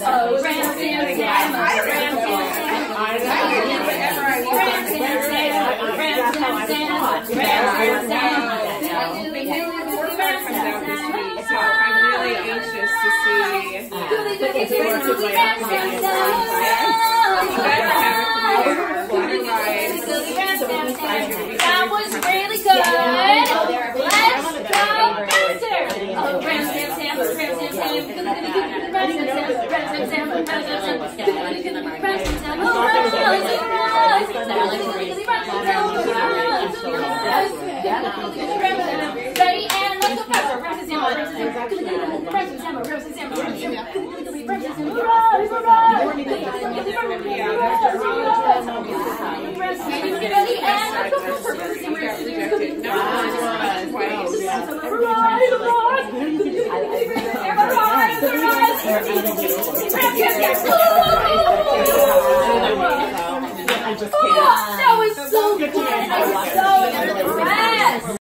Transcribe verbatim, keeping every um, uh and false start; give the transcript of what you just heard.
So I'm really anxious to see if they work with my That was really good. Let's go faster. Oh, Ram Sam Sam, Ram Sam Sam, Ram Sam Sam, Ram Sam Sam, Ram Sam Sam, Ram Sam Sam. Oh, ready and let's go faster. Ram Sam Sam, Ram Sam Sam, Ram Sam Sam, Ram Sam Sam, Ram Sam Ram Sam.